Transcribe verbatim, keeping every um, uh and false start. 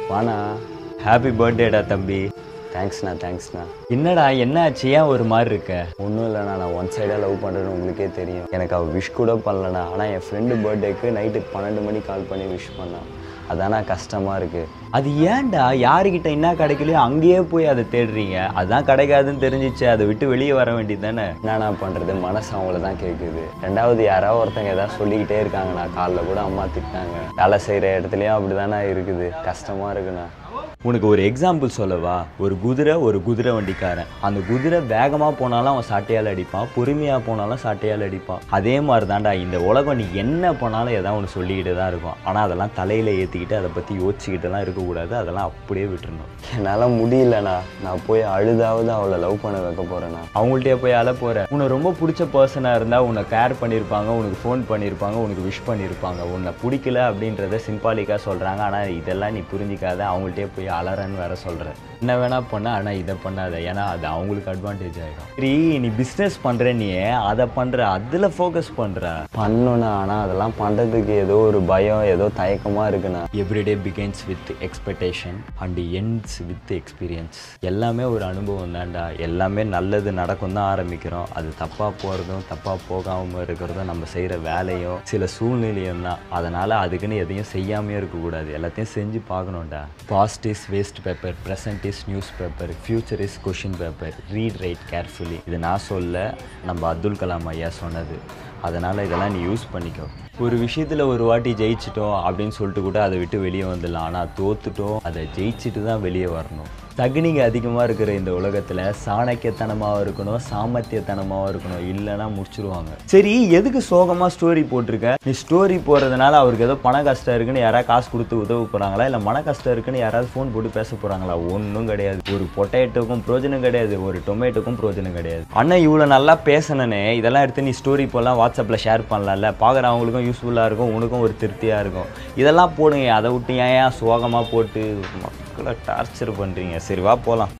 வாண்ணா. Happy பர்த்டேடா தம்பி. தேங்க்ஸ்ண்ணா தேங்க்ஸ்ண்ணா. என்னடா என்ன ஆச்சு, ஏன் ஒரு மாதிரி இருக்க? ஒன்றும் இல்லைண்ணா, நான் ஒன் சைடாக லவ் பண்ணுறேன்னு உங்களுக்கே தெரியும். எனக்கு அவள் விஷ் கூட பண்ணலண்ணா. ஆனால் என் ஃப்ரெண்டு பர்த்டேக்கு நைட்டு பன்னெண்டு மணி கால் பண்ணி விஷ் பண்ணான். அதானா கஷ்டமாக இருக்குது. அது ஏன்டா யாருக்கிட்ட என்ன கிடைக்கலையோ அங்கேயே போய் அதை தேடுறீங்க? அதுதான் கிடைக்காதுன்னு தெரிஞ்சிச்சு, அதை விட்டு வெளியே வர வேண்டியது தானே. என்னண்ணா பண்ணுறது, மனசு அவங்கள தான் கேட்குது. ரெண்டாவது யாராவது ஒருத்தங்க ஏதாவது சொல்லிக்கிட்டே இருக்காங்கண்ணா. காலைல கூட அம்மா திட்டினாங்க. வேலை செய்கிற இடத்துலையும் அப்படி தானே இருக்குது. கஷ்டமாக இருக்குண்ணா. உனக்கு ஒரு எக்ஸாம்பிள் சொல்லவா? ஒரு குதிரை ஒரு குதிரை வண்டிக்காரன். அந்த குதிரை வேகமாக போனாலும் அவன் சாட்டையால் அடிப்பான், பொறுமையாக போனாலும் சாட்டையால் அடிப்பான். அதே மாதிரி தான்டா இந்த உலகம். நீ என்ன பண்ணாலும் எதாவது ஒன்று சொல்லிக்கிட்டு தான் இருக்கும். ஆனால் அதெல்லாம் தலையில் ஏற்றிக்கிட்டு அதை பற்றி யோசிச்சுக்கிட்டுலாம் இருக்கக்கூடாது. அதெல்லாம் அப்படியே விட்டுருணும். என்னால் முடியலண்ணா. நான் போய் அழுதாவது அவளை லவ் பண்ண வைக்க போகிறேண்ணா. அவங்கள்ட்டே போய் அழ போகிற? உனக்கு ரொம்ப பிடிச்ச பர்சனாக இருந்தால் உன்னை கேர் பண்ணியிருப்பாங்க, உனக்கு ஃபோன் பண்ணியிருப்பாங்க, உனக்கு விஷ் பண்ணியிருப்பாங்க. உன்னை பிடிக்கல அப்படின்றத சிம்பாலிக்காக சொல்கிறாங்க. ஆனால் இதெல்லாம் நீ புரிஞ்சிக்காத அவங்கள்ட்டே போய் அலறன்னு வேற சொல்கிறேன். என்ன வேணா பண்ண, ஆனால் இதை பண்ணாத. ஏன்னா அது அவங்களுக்கு அட்வான்டேஜ் ஆகிடும். சரி, நீ பிஸ்னஸ் பண்ணுற, நீ அதை பண்ணுற, அதில் ஃபோக்கஸ் பண்ணுற பண்ணணுண்ணா. ஆனால் அதெல்லாம் பண்ணுறதுக்கு ஏதோ ஒரு பயம், ஏதோ தயக்கமாக இருக்குண்ணா. Everyday begins with expectation and ends with experience. எல்லாமே ஒரு அனுபவம் தான்டா. எல்லாமே நல்லது நடக்கும் தான் ஆரம்பிக்கிறோம். அது தப்பாக போகிறதும் தப்பாக போகாமல் இருக்கிறதும் நம்ம செய்கிற வேலையும் சில சூழ்நிலையும் தான். அதனால் அதுக்குன்னு எதையும் செய்யாமையும் இருக்கக்கூடாது. எல்லாத்தையும் செஞ்சு பார்க்கணும்டா. Past is waste paper, present is newspaper, future is question paper, read write carefully. இது நான் சொல்ல, நம்ம அப்துல் கலாம் ஐயா சொன்னது. அதனால் இதெல்லாம் நீ யூஸ் பண்ணிக்கோ. ஒரு விஷயத்தில் ஒரு வாட்டி ஜெயிச்சிட்டோம் அப்படின்னு சொல்லிட்டு கூட அதை விட்டு வெளியே வந்துடலாம். ஆனால் தோத்துட்டோம், அதை ஜெயிச்சுட்டு தான் வெளியே வரணும். தகுனிங்க அதிகமாக இருக்கிற இந்த உலகத்தில் சாணக்கியத்தனமாகவும் இருக்கணும், சாமர்த்தியத்தனமாகவும் இருக்கணும். இல்லைன்னா முடிச்சிருவாங்க. சரி, எதுக்கு சோகமாக ஸ்டோரி போட்டிருக்க? நீ ஸ்டோரி போடுறதுனால அவருக்கு ஏதோ பண கஷ்டம் இருக்குன்னு யாராவது காசு கொடுத்து உதவ போகிறாங்களா? இல்லை மன கஷ்டம் இருக்குன்னு யாராவது ஃபோன் போட்டு பேச போகிறாங்களா? ஒன்றும் கிடையாது. ஒரு பொட்டேட்டோக்கும் பிரோஜனம் கிடையாது, ஒரு டொமேட்டோக்கும் பிரோஜனம் கிடையாது. அண்ணன் இவ்வளோ நல்லா பேசணுன்னே இதெல்லாம் எடுத்து நீ ஸ்டோரி போடலாம், வாட்ஸ்அப்பில் ஷேர் பண்ணலாம்ல. பார்க்குறவங்களுக்கும் யூஸ்ஃபுல்லாக இருக்கும், உனக்கும் ஒரு திருப்தியாக இருக்கும். இதெல்லாம் போடுங்க. அதை விட்டு ஏன் ஏன் சோகமாக போட்டு மக்களை டார்ச்சர் பண்ணுறீங்க? சரி வா போகலாம்.